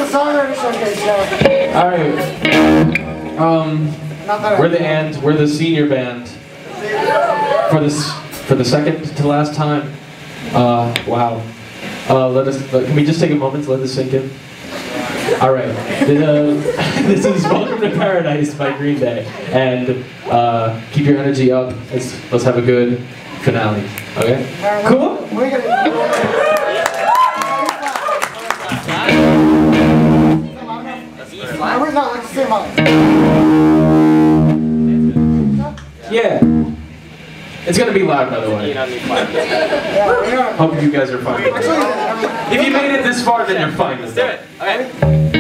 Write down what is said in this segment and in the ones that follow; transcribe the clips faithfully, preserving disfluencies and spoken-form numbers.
songwriter showcase show. All right. Um, we're the and we're the senior band for this for the second to last time. Uh, wow. Uh, let us. Let, can we just take a moment to let this sink in? All right. Uh, this is "Welcome to Paradise" by Green Day, and uh, keep your energy up. Let's let's have a good finale. Okay. Cool. Yeah. It's gonna be loud, by the way. Hope you guys are fine. If you made it this far, then you're fine. Let's do it. Okay.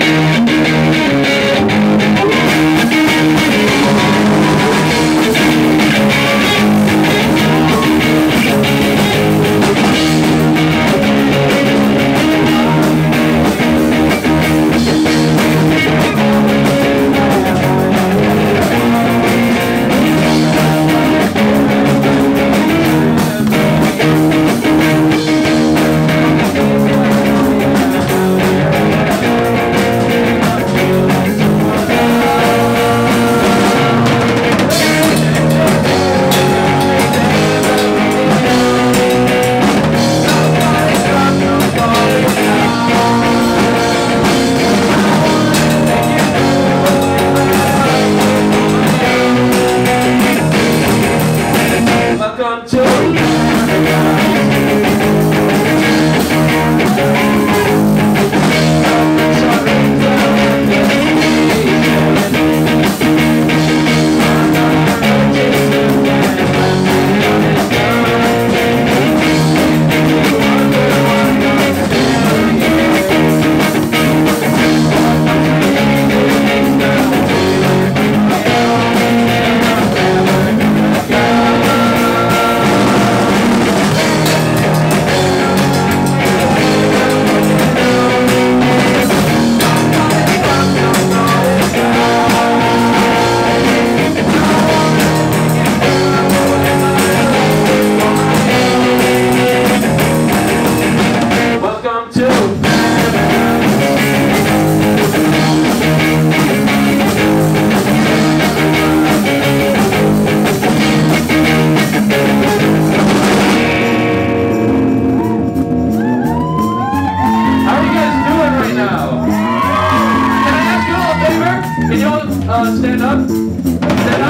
Uh, stand up. Stand up. Stand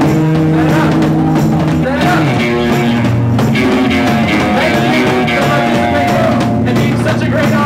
up. Stand up. Thank you for participating and being such a great audience.